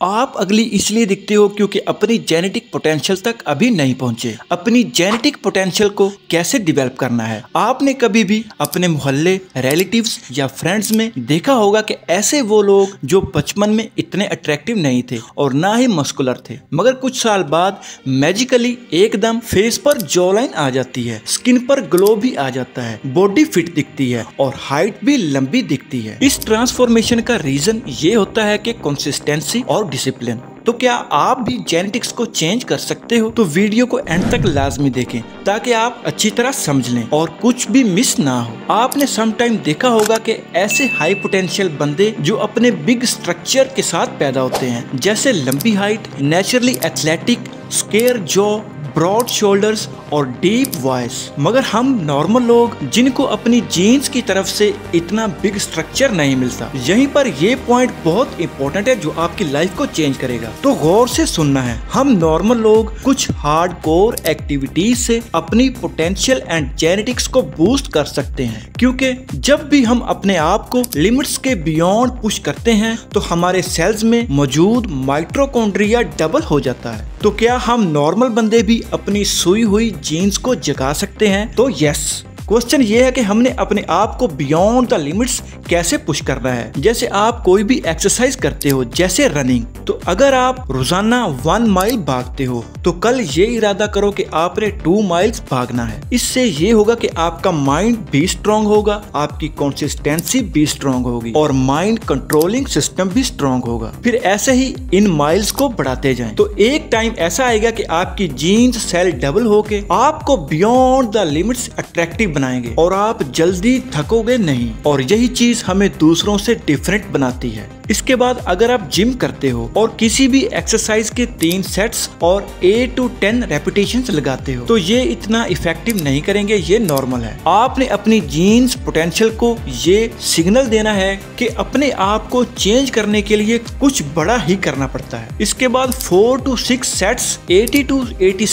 आप अगली इसलिए दिखते हो क्योंकि अपनी जेनेटिक पोटेंशियल तक अभी नहीं पहुंचे। अपनी जेनेटिक पोटेंशियल को कैसे डेवलप करना है? आपने कभी भी अपने मोहल्ले, रिलेटिव्स या फ्रेंड्स में देखा होगा कि ऐसे वो लोग जो बचपन में इतने अट्रैक्टिव नहीं थे और ना ही मस्कुलर थे, मगर कुछ साल बाद मैजिकली एकदम फेस पर जॉ लाइन आ जाती है, स्किन पर ग्लो भी आ जाता है, बॉडी फिट दिखती है और हाइट भी लंबी दिखती है। इस ट्रांसफॉर्मेशन का रीजन ये होता है कि कंसिस्टेंसी और डिसिप्लिन। तो क्या आप भी जेनेटिक्स को चेंज कर सकते हो? तो वीडियो को एंड तक लाजमी देखें ताकि आप अच्छी तरह समझ लें और कुछ भी मिस ना हो। आपने समटाइम देखा होगा कि ऐसे हाई पोटेंशियल बंदे जो अपने बिग स्ट्रक्चर के साथ पैदा होते हैं, जैसे लंबी height, naturally athletic, square jaw, broad shoulders और डीप वॉइस। मगर हम नॉर्मल लोग जिनको अपनी जीन्स की तरफ से इतना बिग स्ट्रक्चर नहीं मिलता, यहीं पर ये पॉइंट बहुत इंपॉर्टेंट है जो आपकी लाइफ को चेंज करेगा। तो गौर से सुनना है। हम नॉर्मल लोग कुछ हार्डकोर एक्टिविटीज से अपनी पोटेंशियल एंड जेनेटिक्स को बूस्ट कर सकते हैं, क्योंकि जब भी हम अपने आप को लिमिट्स के बियॉन्ड पुश करते हैं तो हमारे सेल्स में मौजूद माइटोकॉन्ड्रिया डबल हो जाता है। तो क्या हम नॉर्मल बंदे भी अपनी सोई हुई जीन्स को जगा सकते हैं? तो यस। क्वेश्चन ये है कि हमने अपने आप को बियॉन्ड द लिमिट्स कैसे पुश करना है। जैसे आप कोई भी एक्सरसाइज करते हो, जैसे रनिंग, तो अगर आप रोजाना 1 माइल भागते हो तो कल ये इरादा करो कि आपने 2 माइल्स भागना है। इससे ये होगा कि आपका माइंड भी स्ट्रांग होगा, आपकी कंसिस्टेंसी भी स्ट्रांग होगी और माइंड कंट्रोलिंग सिस्टम भी स्ट्रांग होगा। फिर ऐसे ही इन माइल्स को बढ़ाते जाएं तो एक टाइम ऐसा आएगा कि आपकी जीन्स सेल डबल होके आपको बियॉन्ड द लिमिट्स अट्रैक्टिव बनाएंगे और आप जल्दी थकोगे नहीं, और यही चीज हमें दूसरों से डिफरेंट बनाती है। इसके बाद अगर आप जिम करते हो और किसी भी एक्सरसाइज के 3 सेट्स और 8 to 10 रेपिटेशंस लगाते हो तो ये इतना इफेक्टिव नहीं करेंगे, ये नॉर्मल है। आपने अपनी जीन्स पोटेंशियल को ये सिग्नल देना है कि अपने आप को चेंज करने के लिए कुछ बड़ा ही करना पड़ता है। इसके बाद 4 to 6 सेट्स 80 to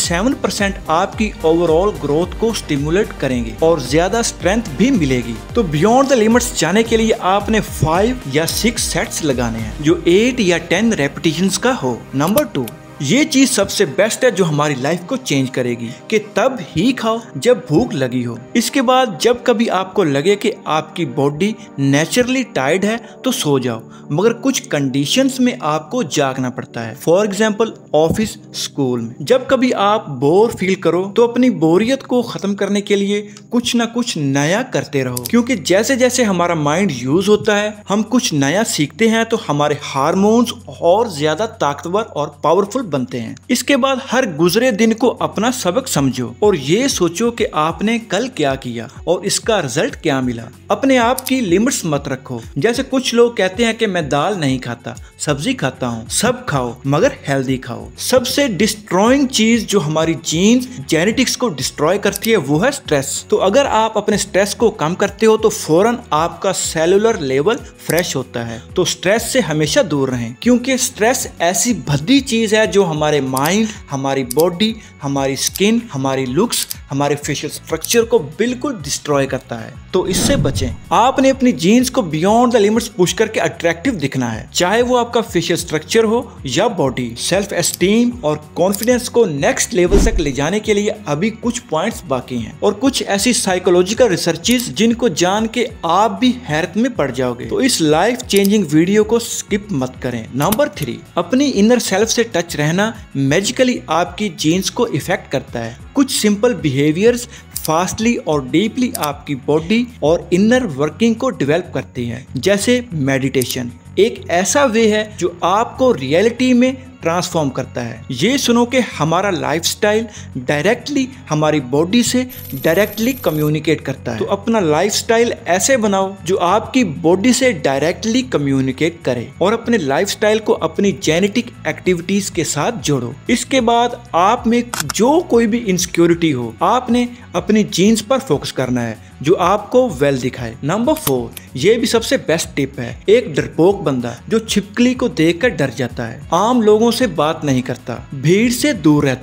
87% आपकी ओवरऑल ग्रोथ को स्टिमुलेट करेंगे और ज्यादा स्ट्रेंथ भी मिलेगी। तो बियॉन्ड द लिमिट्स जाने के लिए आपने 5 या 6 सेट्स लगाने हैं जो 8 या 10 रेपिटेशंस का हो। नंबर 2, ये चीज सबसे बेस्ट है जो हमारी लाइफ को चेंज करेगी कि तब ही खाओ जब भूख लगी हो। इसके बाद जब कभी आपको लगे कि आपकी बॉडी नेचुरली टायर्ड है तो सो जाओ, मगर कुछ कंडीशंस में आपको जागना पड़ता है। फॉर एग्जांपल ऑफिस, स्कूल में जब कभी आप बोर फील करो तो अपनी बोरियत को खत्म करने के लिए कुछ ना कुछ नया करते रहो, क्योंकि जैसे जैसे हमारा माइंड यूज होता है, हम कुछ नया सीखते हैं तो हमारे हार्मोन्स और ज्यादा ताकतवर और पावरफुल बनते हैं। इसके बाद हर गुजरे दिन को अपना सबक समझो और ये सोचो कि आपने कल क्या किया और इसका रिजल्ट क्या मिला। अपने आप की लिमिट्स मत रखो। जैसे कुछ लोग कहते हैं कि मैं दाल नहीं खाता, सब्जी खाता हूँ। सब खाओ मगर हेल्दी खाओ। सबसे डिस्ट्रॉइंग चीज जो हमारी जीन्स जेनेटिक्स को डिस्ट्रॉय करती है वो है स्ट्रेस। तो अगर आप अपने स्ट्रेस को कम करते हो तो फौरन आपका सेलुलर लेवल फ्रेश होता है। तो स्ट्रेस से हमेशा दूर रहें, क्योंकि स्ट्रेस ऐसी भद्दी चीज है जो हमारे माइंड, हमारी बॉडी, हमारी स्किन, हमारी लुक्स, हमारे फेशियल स्ट्रक्चर को बिल्कुल डिस्ट्रॉय करता है। तो इससे बचें। आपने अपनी जीन्स को बियॉन्ड द लिमिट्स पुश करके अट्रैक्टिव दिखना है, चाहे वो आपका फेशियल स्ट्रक्चर हो या बॉडी। सेल्फ एस्टीम और कॉन्फिडेंस को नेक्स्ट लेवल तक ले जाने के लिए अभी कुछ पॉइंट्स बाकी हैं और कुछ ऐसी साइकोलॉजिकल रिसर्चेस जिनको जान के आप भी हैरत में पड़ जाओगे। तो इस लाइफ चेंजिंग वीडियो को स्किप मत करें। नंबर 3, अपनी इनर सेल्फ से टच रहना मैजिकली आपकी जीन्स को इफेक्ट करता है। कुछ सिंपल बिहेवियर्स फास्टली और डीपली आपकी बॉडी और इनर वर्किंग को डेवलप करती है। जैसे मेडिटेशन एक ऐसा वे है जो आपको रियलिटी में ट्रांसफॉर्म करता है। ये सुनो कि हमारा लाइफस्टाइल डायरेक्टली हमारी बॉडी से डायरेक्टली कम्युनिकेट करता है। तो अपना लाइफस्टाइल ऐसे बनाओ जो आपकी बॉडी से डायरेक्टली कम्युनिकेट करे और अपने लाइफस्टाइल को अपनी जेनेटिक एक्टिविटीज के साथ जोड़ो। इसके बाद आप में जो कोई भी इनसिक्योरिटी हो, आपने अपनी जीन्स पर फोकस करना है जो आपको वेल दिखाए। नंबर 4, ये भी सबसे बेस्ट टिप है। एक डरपोक बंदा जो छिपकली को देखकर डर जाता है, आम लोगों से बात नहीं करता, भीड़ से दूर रहता है,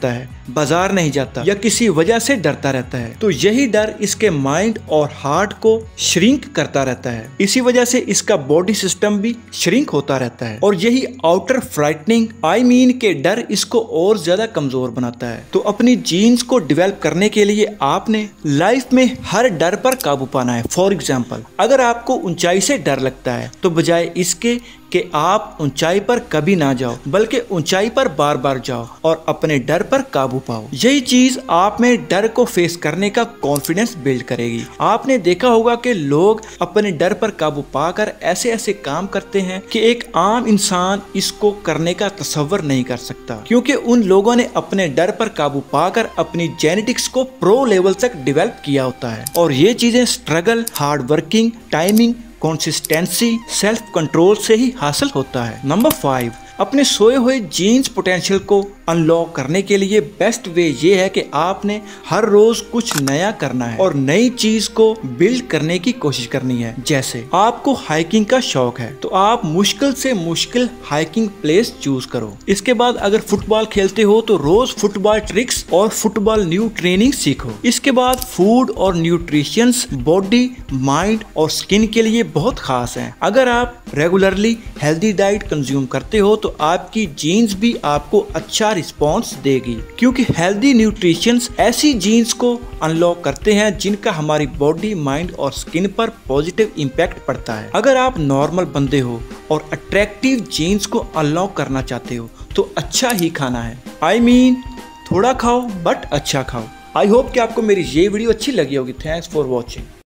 बाजार नहीं जाता या किसी वजह से डरता रहता है, तो यही डर इसके माइंड और हार्ट को श्रिंक करता रहता है। इसी वजह से इसका बॉडी सिस्टम भी श्रिंक होता रहता है और यही आउटर फ्राइटनिंग के डर इसको और ज्यादा कमजोर बनाता है। तो अपनी जीन्स को डेवलप करने के लिए आपने लाइफ में हर डर पर काबू पाना है। फॉर एग्जाम्पल, अगर आपको ऊंचाई से डर लगता है तो बजाय इसके कि आप ऊंचाई पर कभी ना जाओ, बल्कि ऊंचाई पर बार बार जाओ और अपने डर पर काबू पाओ। यही चीज आप में डर को फेस करने का कॉन्फिडेंस बिल्ड करेगी। आपने देखा होगा कि लोग अपने डर पर काबू पाकर ऐसे ऐसे काम करते हैं कि एक आम इंसान इसको करने का तसव्वुर नहीं कर सकता, क्योंकि उन लोगों ने अपने डर पर काबू पाकर अपनी जेनेटिक्स को प्रो लेवल तक डेवलप किया होता है। और ये चीजें struggle, hard working, timing, consistency, self control से ही हासिल होता है। नंबर 5, अपने सोए हुए जीन्स पोटेंशियल को अनलॉक करने के लिए बेस्ट वे ये है कि आपने हर रोज कुछ नया करना है और नई चीज को बिल्ड करने की कोशिश करनी है। जैसे आपको हाइकिंग का शौक है तो आप मुश्किल से मुश्किल हाइकिंग प्लेस चूज करो। इसके बाद अगर फुटबॉल खेलते हो तो रोज फुटबॉल ट्रिक्स और फुटबॉल न्यू ट्रेनिंग सीखो। इसके बाद फूड और न्यूट्रिशंस बॉडी, माइंड और स्किन के लिए बहुत खास है। अगर आप रेगुलरली हेल्दी डाइट कंज्यूम करते हो तो आपकी जीन्स भी आपको अच्छा रिस्पॉन्स देगी, क्योंकि हेल्दी न्यूट्रिशंस ऐसी जीन्स को अनलॉक करते हैं जिनका हमारी बॉडी, माइंड और स्किन पर पॉजिटिव इम्पैक्ट पड़ता है। अगर आप नॉर्मल बंदे हो और अट्रैक्टिव जीन्स को अनलॉक करना चाहते हो तो अच्छा ही खाना है। थोड़ा खाओ बट अच्छा खाओ। आई होप कि आपको मेरी ये वीडियो अच्छी लगी होगी। Thanks for watching.